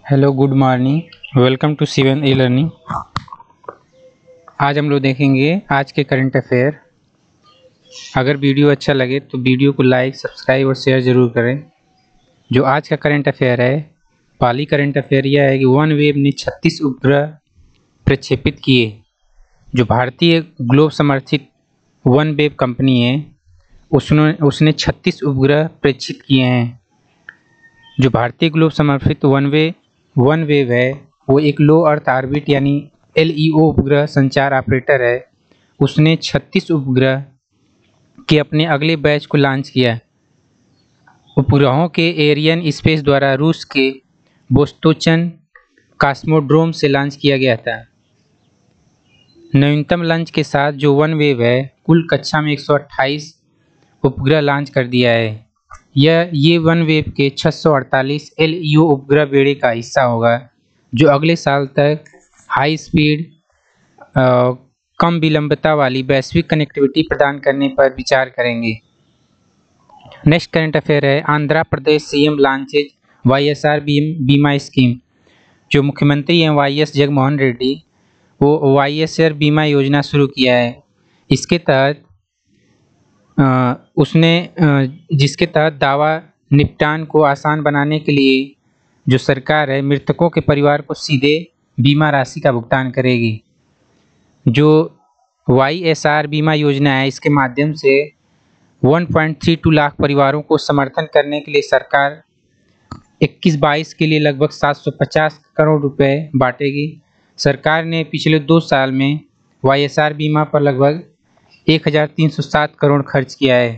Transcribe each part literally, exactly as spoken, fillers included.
Hello, good morning. Welcome to C one e learning. आज हम लोग देखेंगे आज के करंट अफेयर। अगर वीडियो अच्छा लगे तो वीडियो को लाइक, सब्सक्राइब और शेयर ज़रूर करें। जो आज का करंट अफेयर है, पाली करंट अफेयर यह है कि वन वेब ने छत्तीस उपग्रह प्रक्षेपित किए। जो भारतीय ग्लोब समर्थित वन वेब कंपनी है, उसने उसने छत्तीस उपग्रह प्रेक्षित किए हैं। जो भारतीय ग्लोब समर्थित वन वे वन वेव है, वो एक लो अर्थ ऑर्बिट यानी एल ई ओ उपग्रह संचार ऑपरेटर है। उसने छत्तीस उपग्रह के अपने अगले बैच को लॉन्च किया। उपग्रहों के एरियन स्पेस द्वारा रूस के बोस्टोचन कॉस्मोड्रोम से लॉन्च किया गया था। नवीनतम लॉन्च के साथ जो वन वेव है, कुल कक्षा में एक सौ अट्ठाईस उपग्रह लॉन्च कर दिया है। यह ये वन वेव के छह सौ अड़तालीस एल ई ओ उपग्रह बेड़े का हिस्सा होगा, जो अगले साल तक हाई स्पीड कम विलंबता वाली वैश्विक कनेक्टिविटी प्रदान करने पर विचार करेंगे। नेक्स्ट करंट अफेयर है, Andhra Pradesh CM launches Y S R Bima scheme. जो मुख्यमंत्री हैं वाई एस जगनमोहन रेड्डी, वो वाई एस आर बीमा योजना शुरू किया है। इसके तहत आ, उसने आ, जिसके तहत दावा निपटान को आसान बनाने के लिए जो सरकार है, मृतकों के परिवार को सीधे बीमा राशि का भुगतान करेगी। जो वाई एस आर बीमा योजना है, इसके माध्यम से एक पॉइंट तीन दो लाख परिवारों को समर्थन करने के लिए सरकार इक्कीस बाईस के लिए लगभग सात सौ पचास करोड़ रुपए बांटेगी। सरकार ने पिछले दो साल में वाई एस आर बीमा पर लगभग एक हज़ार तीन सौ सात करोड़ खर्च किया है।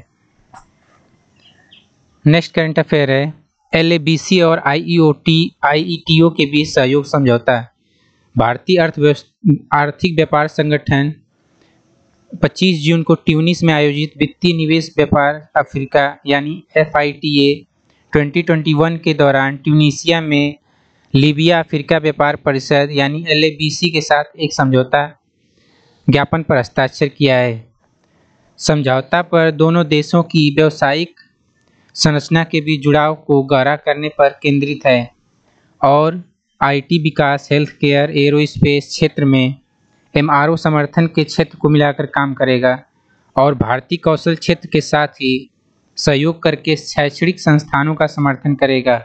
नेक्स्ट करंट अफेयर है, एल ए बी सी और I E O T I E T O के बीच सहयोग समझौता। भारतीय अर्थव्यवस्था आर्थिक व्यापार संगठन पच्चीस जून को ट्यूनिस में आयोजित वित्तीय निवेश व्यापार अफ्रीका यानी F I T A twenty twenty one के दौरान ट्यूनीसिया में लीबिया अफ्रीका व्यापार परिषद यानी एल ए बी सी के साथ एक समझौता ज्ञापन पर हस्ताक्षर किया है। समझौता पर दोनों देशों की व्यावसायिक संरचना के बीच जुड़ाव को गहरा करने पर केंद्रित है और आई टी विकास, हेल्थ केयर, एरोस्पेस क्षेत्र में एम आर ओ समर्थन के क्षेत्र को मिलाकर काम करेगा और भारतीय कौशल क्षेत्र के साथ ही सहयोग करके शैक्षणिक संस्थानों का समर्थन करेगा।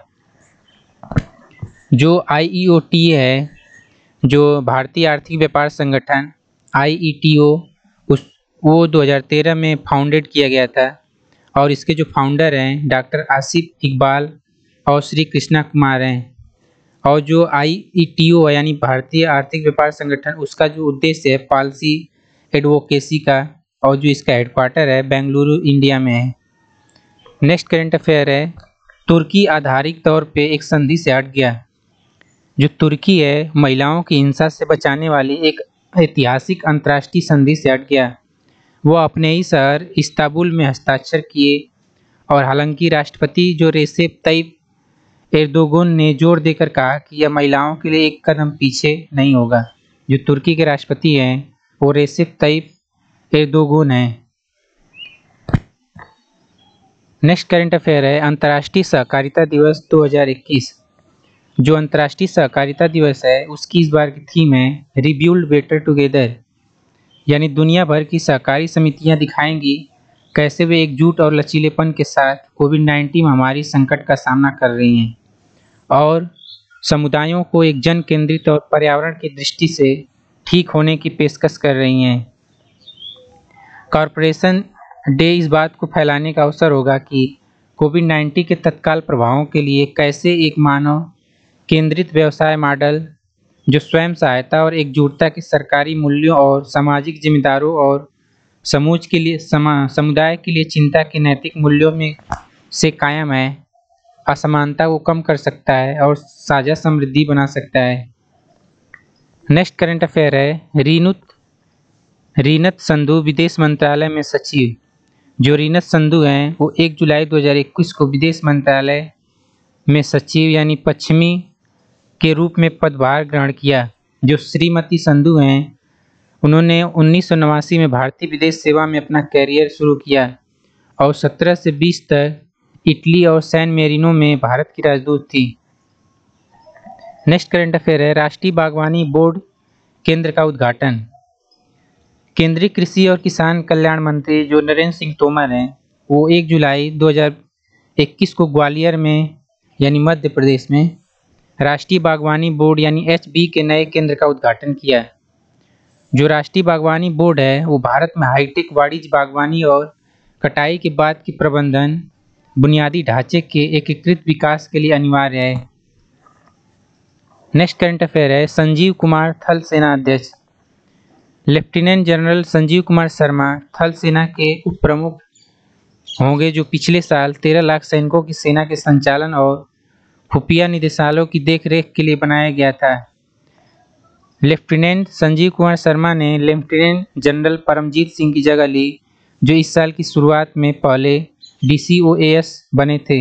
जो आई ई ओ टी है, जो भारतीय आर्थिक व्यापार संगठन आई ई टी ओ, उस वो दो हज़ार तेरह में फाउंडेड किया गया था और इसके जो फाउंडर हैं डॉक्टर आसिफ इकबाल और श्री कृष्णा कुमार हैं। और जो आई ई टी ओ है यानी भारतीय आर्थिक व्यापार संगठन, उसका जो उद्देश्य है पॉलिसी एडवोकेसी का, और जो इसका हेडक्वार्टर है बेंगलुरु इंडिया में है। नेक्स्ट करंट अफेयर है, तुर्की आधारिक तौर पे एक संधि से हट गया। जो तुर्की है, महिलाओं की हिंसा से बचाने वाली एक ऐतिहासिक अंतर्राष्ट्रीय संधि से हट गया। वो अपने ही शहर इस्तांबुल में हस्ताक्षर किए और हालांकि राष्ट्रपति जो रेसेप तैयब एर्दोगन ने जोर देकर कहा कि यह महिलाओं के लिए एक कदम पीछे नहीं होगा। जो तुर्की के राष्ट्रपति हैं वो रेसेप तैयब एर्दोगन हैं। नेक्स्ट करंट अफेयर है, अंतर्राष्ट्रीय सहकारिता दिवस दो हज़ार इक्कीस। जो अंतर्राष्ट्रीय सहकारिता दिवस है, उसकी इस बार की थीम है रिबिल्ड बेटर टुगेदर, यानी दुनिया भर की सहकारी समितियां दिखाएंगी कैसे वे एकजुट और लचीलेपन के साथ कोविड नाइन्टीन महामारी संकट का सामना कर रही हैं और समुदायों को एक जन केंद्रित और पर्यावरण की दृष्टि से ठीक होने की पेशकश कर रही हैं। कॉरपोरेशन डे इस बात को फैलाने का अवसर होगा कि कोविड नाइन्टीन के तत्काल प्रभावों के लिए कैसे एक मानव केंद्रित व्यवसाय मॉडल जो स्वयं सहायता और एकजुटता के सरकारी मूल्यों और सामाजिक जिम्मेदारों और समूच के लिए समा समुदाय के लिए चिंता के नैतिक मूल्यों में से कायम है, असमानता को कम कर सकता है और साझा समृद्धि बना सकता है। नेक्स्ट करंट अफेयर है, रीनुत रीनत संधू विदेश मंत्रालय में सचिव। जो रीनत संधू हैं वो एक जुलाई दो हज़ार इक्कीस को विदेश मंत्रालय में सचिव यानी पश्चिमी के रूप में पदभार ग्रहण किया। जो श्रीमती संधू हैं, उन्होंने उन्नीस सौ नवासी में भारतीय विदेश सेवा में अपना कैरियर शुरू किया और सत्रह से बीस तक इटली और सैन मेरिनो में भारत की राजदूत थी। नेक्स्ट करंट अफेयर है राष्ट्रीय बागवानी बोर्ड केंद्र का उद्घाटन। केंद्रीय कृषि और किसान कल्याण मंत्री जो नरेंद्र सिंह तोमर हैं, वो एक जुलाई दो हज़ार इक्कीस को ग्वालियर में यानी मध्य प्रदेश में राष्ट्रीय बागवानी बोर्ड यानी एच बी के नए केंद्र का उद्घाटन किया। जो राष्ट्रीय बागवानी बोर्ड है वो भारत में हाईटेक वाणिज्य बागवानी और कटाई के बाद की प्रबंधन बुनियादी ढांचे के एकीकृत विकास के लिए अनिवार्य है। नेक्स्ट करंट अफेयर है संजीव कुमार थल सेना अध्यक्ष। लेफ्टिनेंट जनरल संजीव कुमार शर्मा थल सेना के उप प्रमुख होंगे, जो पिछले साल तेरह लाख सैनिकों की सेना के संचालन और खुफिया निदेशालयों की देखरेख के लिए बनाया गया था। लेफ्टिनेंट संजीव कुमार शर्मा ने लेफ्टिनेंट जनरल परमजीत सिंह की जगह ली, जो इस साल की शुरुआत में पहले D C O A S बने थे।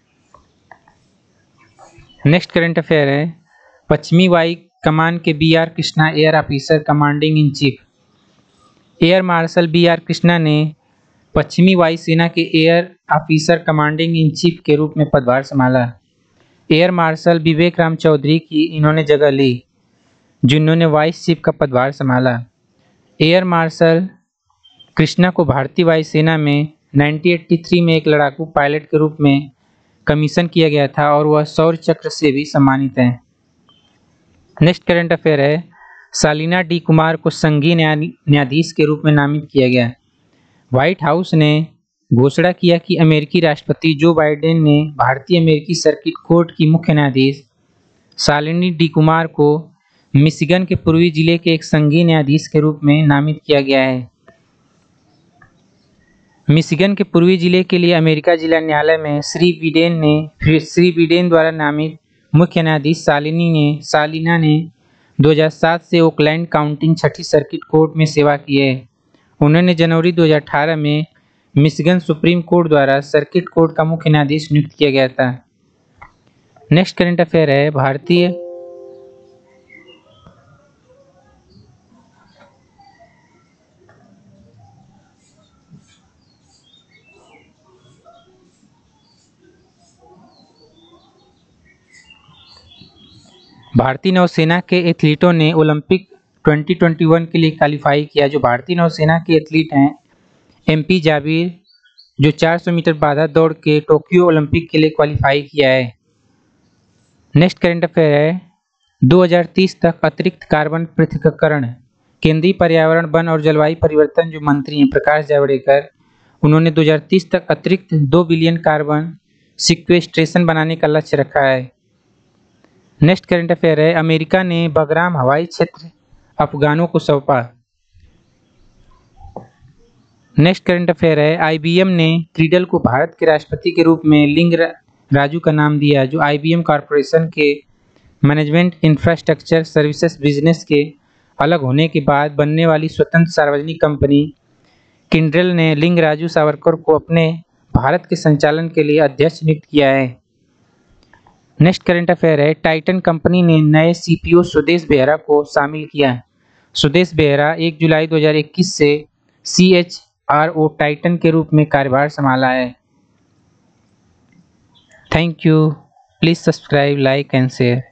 नेक्स्ट करंट अफेयर है पश्चिमी वायु कमान के B R Krishna air officer commanding in chief. Air marshal B R Krishna ने पश्चिमी वायु सेना के air officer commanding in chief के रूप में पदभार संभाला। एयर मार्शल विवेक राम चौधरी की इन्होंने जगह ली, जिन्होंने वाइस चीफ का पदभार संभाला। एयर मार्शल कृष्णा को भारतीय वायुसेना में उन्नीस सौ तिरासी में एक लड़ाकू पायलट के रूप में कमीशन किया गया था और वह शौर्य चक्र से भी सम्मानित हैं। नेक्स्ट करंट अफेयर है सालिना डी कुमार को संघीय न्यायाधीश के रूप में नामित किया गया। व्हाइट हाउस ने घोषणा किया कि अमेरिकी राष्ट्रपति जो बाइडेन ने भारतीय अमेरिकी सर्किट कोर्ट की मुख्य न्यायाधीश सालिनी डी कुमार को मिशिगन के पूर्वी जिले के एक संघीय न्यायाधीश के रूप में नामित किया गया है। मिशिगन के पूर्वी जिले के लिए अमेरिका जिला न्यायालय में श्री बिडेन ने फिर श्री बिडेन द्वारा नामित मुख्य न्यायाधीश सालिनी ने सालिना ने दो हज़ार सात से ओकलैंड काउंटी छठी सर्किट कोर्ट में सेवा की है। उन्होंने जनवरी दो हज़ार अठारह में मिशिगन सुप्रीम कोर्ट द्वारा सर्किट कोर्ट का मुख्य न्यायाधीश नियुक्त किया गया था। नेक्स्ट करंट अफेयर है भारतीय भारतीय नौसेना के एथलीटों ने ओलंपिक दो हज़ार इक्कीस के लिए क्वालिफाई किया। जो भारतीय नौसेना के एथलीट हैं एम पी जाबिर, जो चार सौ मीटर बाधा दौड़ के टोक्यो ओलंपिक के लिए क्वालिफाई किया है। नेक्स्ट करंट अफेयर है दो हज़ार तीस तक अतिरिक्त कार्बन पृथक्करण। केंद्रीय पर्यावरण वन और जलवायु परिवर्तन जो मंत्री हैं प्रकाश जावड़ेकर, उन्होंने दो हज़ार तीस तक अतिरिक्त दो बिलियन कार्बन सिक्वेस्ट्रेशन बनाने का लक्ष्य रखा है। नेक्स्ट करंट अफेयर है अमेरिका ने बगराम हवाई क्षेत्र अफगानों को सौंपा। नेक्स्ट करंट अफेयर है आई बी एम ने क्रीडल को भारत के राष्ट्रपति के रूप में लिंग राजू का नाम दिया। जो आई बी एम कॉरपोरेशन के मैनेजमेंट इंफ्रास्ट्रक्चर सर्विसेज बिजनेस के अलग होने के बाद बनने वाली स्वतंत्र सार्वजनिक कंपनी किंड्रेल ने लिंग राजू सावरकर को अपने भारत के संचालन के लिए अध्यक्ष नियुक्त किया है। नेक्स्ट करंट अफेयर है टाइटन कंपनी ने नए C P O Sudesh Behera को शामिल किया। सुदेश बेहरा एक जुलाई दो हज़ार इक्कीस से C H R O Titan के रूप में कार्यभार संभाला है। Thank you. Please subscribe, like and share.